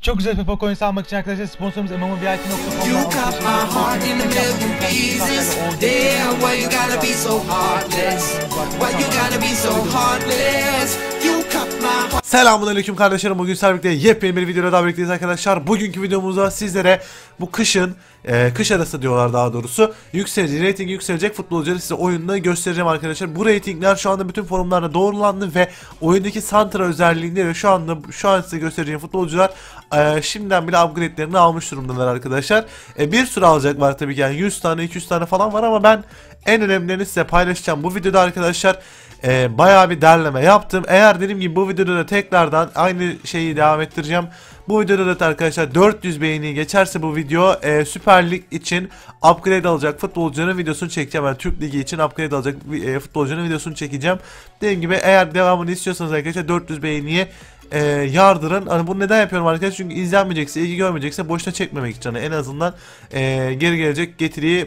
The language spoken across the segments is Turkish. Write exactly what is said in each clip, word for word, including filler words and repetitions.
Çok güzel FIFA coins almak için arkadaşlar sponsorumuz M M O V I P nokta com'dan Selamünaleyküm kardeşlerim. Bugün sizlerle birlikte yepyeni bir videoda daha birlikteyiz arkadaşlar. Bugünkü videomuzda sizlere bu kışın e, kış arası diyorlar daha doğrusu yükselecek, rating yükselecek futbolcuları size oyunda göstereceğim arkadaşlar. Bu ratingler şu anda bütün forumlarda doğrulandı ve oyundaki Santra özelliğinde şu anda şu an size göstereceğim futbolcular e, şimdiden bile upgrade'lerini almış durumdalar arkadaşlar. E, bir sürü alacak var tabii ki, yani yüz tane iki yüz tane falan var ama ben en önemlilerini size paylaşacağım bu videoda arkadaşlar. Ee, bayağı bir derleme yaptım. Eğer dediğim gibi bu videoda da tekrardan aynı şeyi devam ettireceğim. Bu videoda da arkadaşlar dört yüz beğeni geçerse bu video e, Süper Lig için upgrade alacak futbolcuların videosunu çekeceğim. Yani Türk Ligi için upgrade alacak e, futbolcuların videosunu çekeceğim. Dediğim gibi eğer devamını istiyorsanız arkadaşlar dört yüz beğeniye e, yardırın. Hani bunu neden yapıyorum arkadaşlar? Çünkü izlenmeyecekse, ilgi görmeyecekse boşuna çekmemek için. Yani en azından e, geri gelecek getiriyi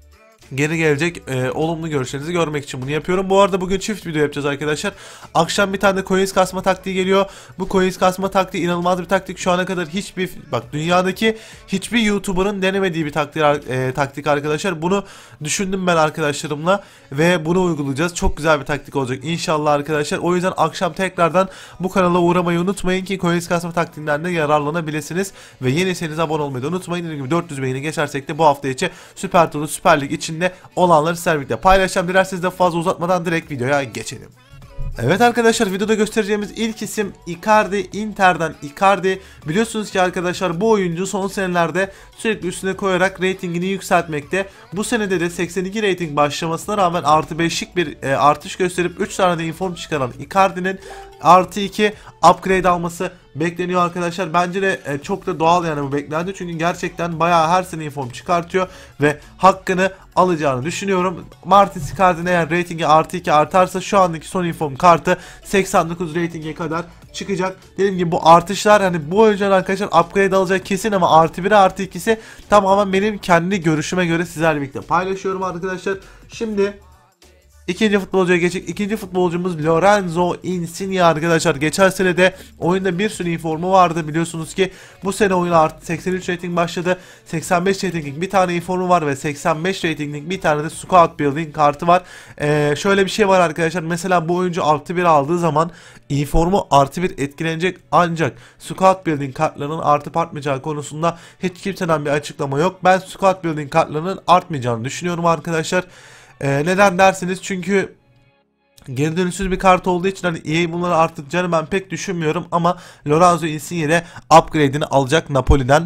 Geri gelecek e, olumlu görüşlerinizi görmek için bunu yapıyorum. Bu arada bugün çift video yapacağız arkadaşlar. Akşam bir tane de coins kasma taktiği geliyor. Bu coins kasma taktiği inanılmaz bir taktik. Şu ana kadar hiçbir bak dünyadaki hiçbir YouTuber'ın denemediği bir taktik, e, taktik arkadaşlar. Bunu düşündüm ben arkadaşlarımla ve bunu uygulayacağız. Çok güzel bir taktik olacak inşallah arkadaşlar. O yüzden akşam tekrardan bu kanala uğramayı unutmayın ki coins kasma taktiğinden de yararlanabilirsiniz. Ve yeniyseniz abone olmayı da unutmayın. Dediğim gibi dört yüz beğeni geçersek de bu hafta içi Süper Tur'u Süper Lig için olanları sizlerle birlikte paylaşacağım. Dilerseniz de fazla uzatmadan direkt videoya geçelim. Evet arkadaşlar, videoda göstereceğimiz ilk isim Icardi, Inter'den Icardi. Biliyorsunuz ki arkadaşlar bu oyuncu son senelerde sürekli üstüne koyarak ratingini yükseltmekte. Bu senede de seksen iki rating başlamasına rağmen artı beşlik bir e, artış gösterip üç tane de inform çıkaran Icardi'nin artı iki upgrade alması bekleniyor arkadaşlar. Bence de e, çok da doğal yani bu beklendi. Çünkü gerçekten bayağı her sene inform çıkartıyor ve hakkını alacağını düşünüyorum. Martins Icardi'nin eğer ratingi artı iki artarsa şu andaki son inform kartı seksen dokuz ratinge kadar çıkacak. Dediğim gibi bu artışlar hani bu oyuncular arkadaşlar upgrade alacak kesin ama artı biri artı ikisi tamamen benim kendi görüşüme göre sizlerle birlikte paylaşıyorum arkadaşlar. Şimdi İkinci futbolcuya geçecek. İkinci futbolcumuz Lorenzo Insigne arkadaşlar. Geçen sene de oyunda bir sürü informu vardı. Biliyorsunuz ki bu sene oyuna artı seksen üç rating başladı. seksen beş ratinglik bir tane informu var ve seksen beş ratinglik bir tane de squad building kartı var. Ee, şöyle bir şey var arkadaşlar. Mesela bu oyuncu artı bir aldığı zaman informu artı bir etkilenecek, ancak squad building kartlarının artıp artmayacağı konusunda hiç kimseden bir açıklama yok. Ben squad building kartlarının artmayacağını düşünüyorum arkadaşlar. Ee, neden dersiniz? Çünkü geri dönüşsüz bir kart olduğu için hani E A bunları artacağını ben pek düşünmüyorum ama Lorenzo Insigne de upgrade'ini alacak Napoli'den.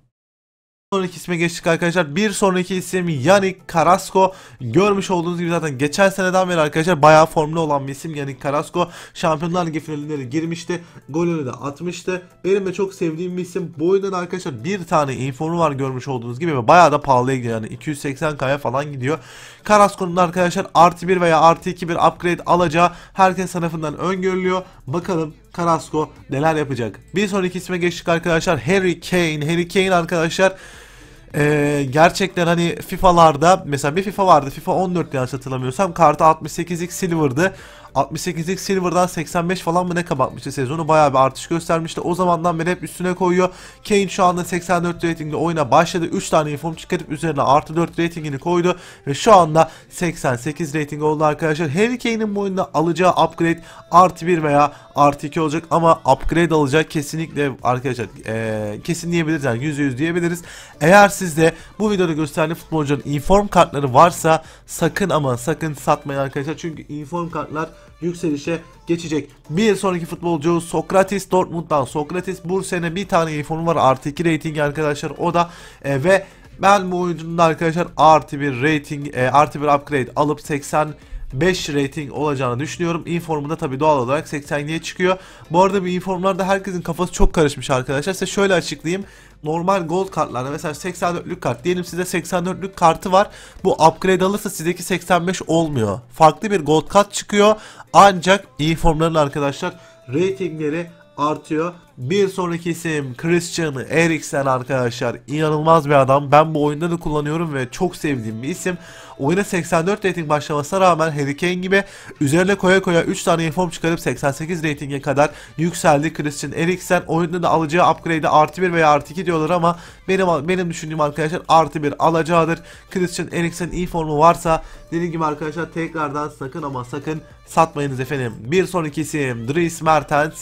Sonraki isme geçtik arkadaşlar. Bir sonraki isim Yannick Carrasco. Görmüş olduğunuz gibi zaten geçen seneden beri arkadaşlar bayağı formda olan bir isim Yannick Carrasco. Şampiyonlar Ligi finaline girmişti. Golünü de atmıştı. Benim de çok sevdiğim bir isim. Bu oyundan arkadaşlar bir tane informu var görmüş olduğunuz gibi ve bayağı da pahalıya gidiyor. Yani iki yüz seksen K'ya falan gidiyor. Carrasco'nun arkadaşlar artı bir veya artı iki bir upgrade alacağı herkes tarafından öngörülüyor. Bakalım Carrasco neler yapacak. Bir sonraki isme geçtik arkadaşlar. Harry Kane. Harry Kane arkadaşlar Ee, gerçekten hani FIFA'larda mesela bir FIFA vardı, FIFA on dört yanlış hatırlamıyorsam, kartı altmış sekizlik silver'dı. altmış sekizlik silver'dan seksen beş falan mı ne kapatmıştı sezonu, bayağı bir artış göstermişti. O zamandan beri hep üstüne koyuyor. Kane şu anda seksen dört ratingli oyuna başladı. üç tane inform çıkarıp üzerine artı dört ratingini koydu ve şu anda seksen sekiz rating oldu arkadaşlar. Harry Kane'in bu oyunda alacağı upgrade artı bir veya artı iki olacak ama upgrade alacak kesinlikle arkadaşlar, ee, kesin diyebiliriz, yani yüzde yüz diyebiliriz. Eğer sizde bu videoda gösterilen futbolcuların inform kartları varsa sakın ama sakın satmayın arkadaşlar, çünkü inform kartlar yükselişe geçecek. Bir sonraki futbolcu Sokratis, Dortmund'dan Sokratis. Bu sene bir tane informu var artı iki rating arkadaşlar, o da e, ve ben bu oyuncunun da arkadaşlar artı bir rating e, artı bir upgrade alıp seksen beş rating olacağını düşünüyorum. Informu da tabii doğal olarak seksen yediye çıkıyor. Bu arada bu informlarda herkesin kafası çok karışmış arkadaşlar. Size şöyle açıklayayım. Normal gold kartlarda mesela seksen dörtlük kart diyelim, size seksen dörtlük kartı var. Bu upgrade alırsa sizdeki seksen beş olmuyor. Farklı bir gold kart çıkıyor. Ancak informların arkadaşlar ratingleri artıyor. Bir sonraki isim Christian Eriksen arkadaşlar. İnanılmaz bir adam. Ben bu oyunda da kullanıyorum ve çok sevdiğim bir isim. Oyuna seksen dört rating başlamasına rağmen Harry Kane gibi üzerine koya koya üç tane inform çıkarıp seksen sekiz ratinge kadar yükseldi Christian Eriksen. Oyunda da alacağı upgrade'e artı bir veya artı iki diyorlar ama benim benim düşündüğüm arkadaşlar artı bir alacağıdır. Christian Eriksen iyi formu varsa dediğim gibi arkadaşlar tekrardan sakın ama sakın satmayınız efendim. Bir sonraki isim Dries Mertens.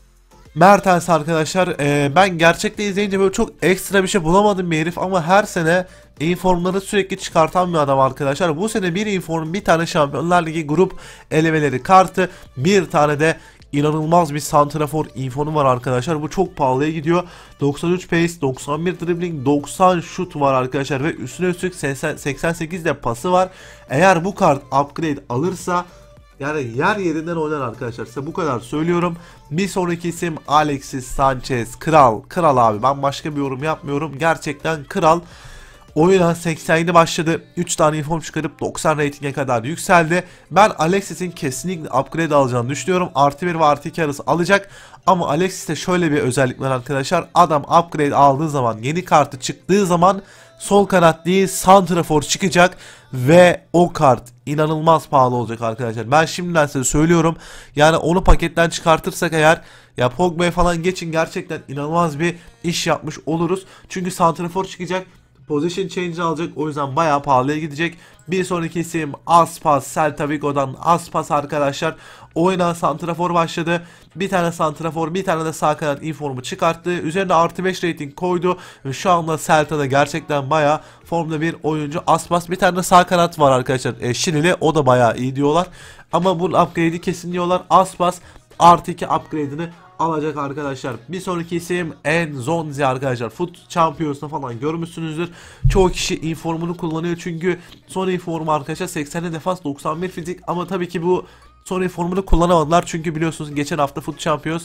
Mertens arkadaşlar e, ben gerçekte izleyince böyle çok ekstra bir şey bulamadım bir herif ama her sene informları sürekli çıkartan bir adam arkadaşlar. Bu sene bir inform, bir tane Şampiyonlar Ligi grup elemeleri kartı, bir tane de inanılmaz bir santrafor informu var arkadaşlar. Bu çok pahalıya gidiyor. doksan üç pace, doksan bir dribbling, doksan şut var arkadaşlar ve üstüne üstlük seksen sekiz de pası var. Eğer bu kart upgrade alırsa yani yer yerinden oynar arkadaşlar. Size bu kadar söylüyorum. Bir sonraki isim Alexis Sanchez. Kral. Kral abi. Ben başka bir yorum yapmıyorum. Gerçekten kral. Oyuna seksen yedi başladı. üç tane inform çıkarıp doksan ratinge kadar yükseldi. Ben Alexis'in kesinlikle upgrade alacağını düşünüyorum. Artı bir ve artı iki arası alacak. Ama Alexis'te şöyle bir özellik var arkadaşlar. Adam upgrade aldığı zaman, yeni kartı çıktığı zaman sol kanat değil santrafor çıkacak ve o kart inanılmaz pahalı olacak arkadaşlar. Ben şimdiden size söylüyorum. Yani onu paketten çıkartırsak eğer ya Pogba'ya falan geçin gerçekten inanılmaz bir iş yapmış oluruz. Çünkü santrafor çıkacak. Position change alacak. O yüzden bayağı pahalıya gidecek. Bir sonraki isim Aspas. Celta Vigo'dan Aspas arkadaşlar. Oyuna santrafor başladı. Bir tane santrafor, bir tane de sağ kanat informu çıkarttı. Üzerine artı beş rating koydu. Ve şu anda Celta'da gerçekten bayağı formda bir oyuncu. Aspas, bir tane de sağ kanat var arkadaşlar. E, Şilili, o da bayağı iyi diyorlar. Ama bu upgrade'i kesin diyorlar. Aspas artı iki upgrade'ini alacak arkadaşlar. Bir sonraki isim Enzonzi arkadaşlar. Foot Champions'ta falan görmüşsünüzdür. Çoğu kişi informunu kullanıyor çünkü son informu arkadaşlar seksen defans, doksan bir fizik ama tabii ki bu son informunu kullanamadılar çünkü biliyorsunuz geçen hafta Foot Champions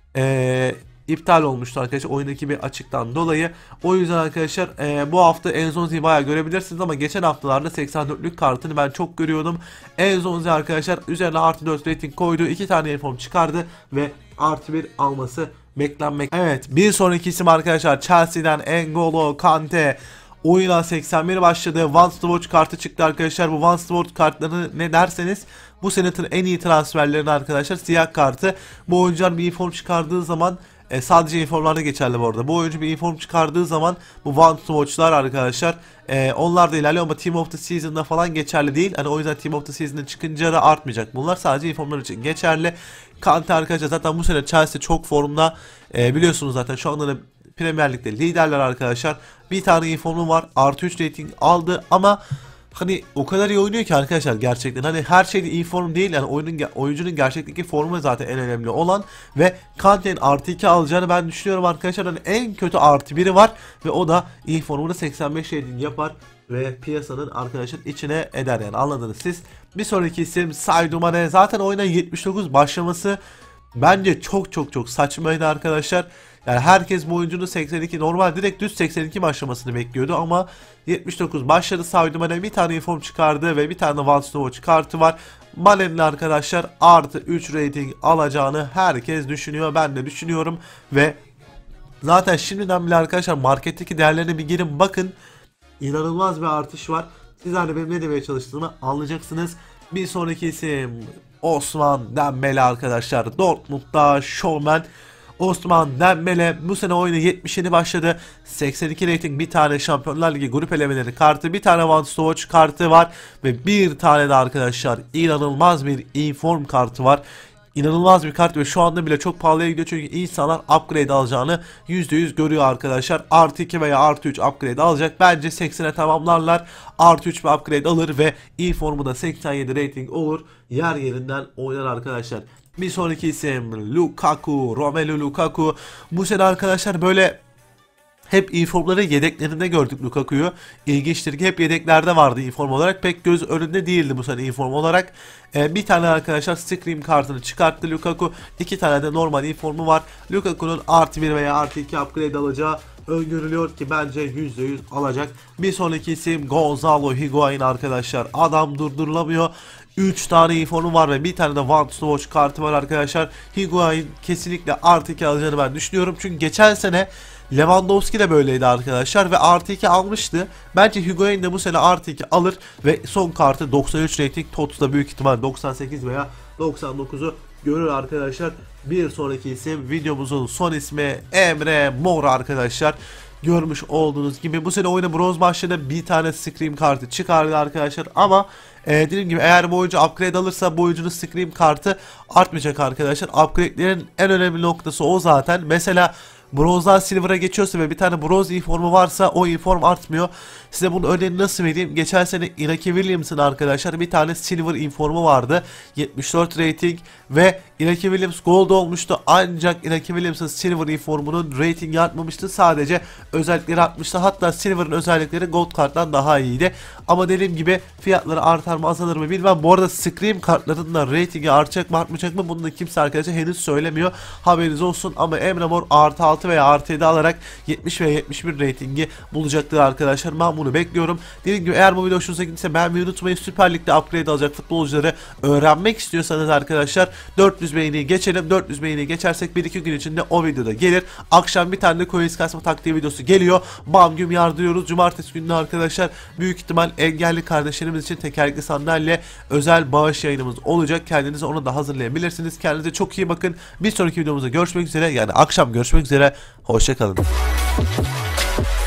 ee, iptal olmuştu arkadaşlar oyundaki bir açıktan dolayı. O yüzden arkadaşlar e, bu hafta Enzonzi'yi bayağı görebilirsiniz ama geçen haftalarda seksen dörtlük kartını ben çok görüyordum. Enzonzi arkadaşlar üzerine artı dört rating koydu. iki tane inform çıkardı ve artı bir alması beklenmek. Evet, bir sonraki isim arkadaşlar Chelsea'den N'Golo Kante. Oyuna seksen bir başladı. Once to Watch kartı çıktı arkadaşlar. Bu Once to Watch kartlarını ne derseniz bu senetin en iyi transferlerini arkadaşlar, siyah kartı. Bu oyuncular bir inform çıkardığı zaman e, sadece informlarda geçerli bu arada. Bu oyuncu bir inform çıkardığı zaman bu Once to Watch'lar arkadaşlar e, onlar da ilerliyor ama Team of the Season'da falan geçerli değil. Hani o yüzden Team of the Season'da çıkınca da artmayacak. Bunlar sadece informlar için geçerli. Kante arkadaşlar zaten bu sene Chelsea çok formda. E, biliyorsunuz zaten şu anda da Premier Lig'de liderler arkadaşlar. Bir tane informu var. Artı üç rating aldı ama hani o kadar iyi oynuyor ki arkadaşlar gerçekten. Hani her şeyde iyi form değil. Yani oyunun, oyuncunun gerçekteki formu zaten en önemli olan. Ve Kante'nin artı iki alacağını ben düşünüyorum arkadaşlar. Hani en kötü artı biri var. Ve o da iyi formunu seksen beş rating yapar. Ve piyasanın arkadaşlar içine eder yani, anladınız siz. Bir sonraki isim Sadio Mane. Zaten oyuna yetmiş dokuz başlaması bence çok çok çok saçmaydı arkadaşlar. Yani herkes bu oyuncunun seksen iki normal direkt düz seksen iki başlamasını bekliyordu ama yetmiş dokuz başladı. Sadio Mane bir tane inform çıkardı ve bir tane Once to Watch kartı var. Mane'nin arkadaşlar artı üç rating alacağını herkes düşünüyor. Ben de düşünüyorum ve zaten şimdiden bile arkadaşlar marketteki değerlerine bir girin bakın. İnanılmaz bir artış var. Sizler de benim ne demeye çalıştığımı anlayacaksınız. Bir sonraki isim Osman Dembele arkadaşlar. Dortmund'da showman Osman Dembele bu sene oyuna yetmiş yedi başladı. seksen iki rating, bir tane Şampiyonlar Ligi grup elemeleri kartı, bir tane Once to Watch kartı var ve bir tane de arkadaşlar inanılmaz bir inform kartı var. İnanılmaz bir kart ve şu anda bile çok pahalıya gidiyor çünkü insanlar upgrade alacağını yüzde yüz görüyor arkadaşlar. Artı iki veya artı üç upgrade alacak. Bence seksene tamamlarlar. Artı üç bir upgrade alır ve informu da seksen yedi rating olur. Yer yerinden oynar arkadaşlar. Bir sonraki isim Lukaku, Romelu Lukaku. Bu sene arkadaşlar böyle hep informları yedeklerinde gördük Lukaku'yu. İlginçtir ki hep yedeklerde vardı inform olarak. Pek göz önünde değildi bu sene inform olarak. Ee, bir tane arkadaşlar Scream kartını çıkarttı Lukaku. İki tane de normal informu var. Lukaku'nun artı bir veya artı iki upgrade alacağı öngörülüyor ki bence yüzde yüz alacak. Bir sonraki isim Gonzalo Higuain arkadaşlar. Adam durdurulamıyor. üç tane informu var ve bir tane de Want to Watch kartı var arkadaşlar. Higuain kesinlikle artı iki alacağını ben düşünüyorum. Çünkü geçen sene Lewandowski de böyleydi arkadaşlar ve artı iki almıştı. Bence Higuain de bu sene artı iki alır ve son kartı doksan üç rating, Tots'ta büyük ihtimal doksan sekiz veya doksan dokuzu görür arkadaşlar. Bir sonraki isim, videomuzun son ismi Emre Mor arkadaşlar. Görmüş olduğunuz gibi bu sene oyuna bronz maçlarında bir tane Scream kartı çıkardı arkadaşlar ama e, dediğim gibi eğer bu oyuncu upgrade alırsa bu oyuncunun Scream kartı artmayacak arkadaşlar. Upgrade'lerin en önemli noktası o zaten. Mesela bronzdan silver'a geçiyorsa ve bir tane bronz informu varsa o inform artmıyor. Size bunun örneğini nasıl vereyim? Geçen sene Inaki Williams'ın arkadaşlar bir tane silver informu vardı. yetmiş dört rating ve Inaki Williams gold olmuştu. Ancak Inaki Williams'ın silver informunun ratingi artmamıştı. Sadece özellikleri artmıştı. Hatta silver'ın özellikleri gold karttan daha iyiydi. Ama dediğim gibi fiyatları artar mı azalır mı bilmem. Bu arada Scream kartlarının da ratingi artacak mı artmayacak mı bunu da kimse arkadaşlar henüz söylemiyor. Haberiniz olsun ama Emre Mor artı altı veya artı yedi alarak yetmiş ve yetmiş bir ratingi bulacaktır arkadaşlar. Ben bunu bekliyorum. Dediğim gibi eğer bu video hoşunuza gittiyse beğenmeyi unutmayın. Süper Lig'de upgrade alacak futbolcuları öğrenmek istiyorsanız arkadaşlar dört yüz beğeniyi geçelim. dört yüz beğeniyi geçersek bir iki gün içinde o videoda gelir. Akşam bir tane de coins kasma taktiği videosu geliyor. Bam güm yardırıyoruz. Cumartesi günü arkadaşlar büyük ihtimal engelli kardeşlerimiz için tekerlekli sandalye özel bağış yayınımız olacak. Kendinizi ona da hazırlayabilirsiniz. Kendinize çok iyi bakın. Bir sonraki videomuzda görüşmek üzere. Yani akşam görüşmek üzere. Hoşça kalın.